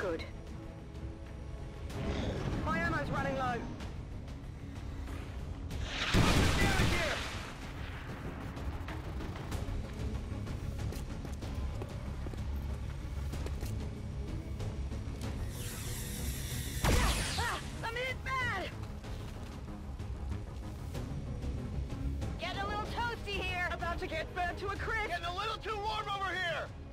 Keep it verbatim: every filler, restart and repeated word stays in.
good. My ammo's running low. I'm hit bad! Getting a little toasty here. About to get burned to a crisp. Getting a little too warm over here!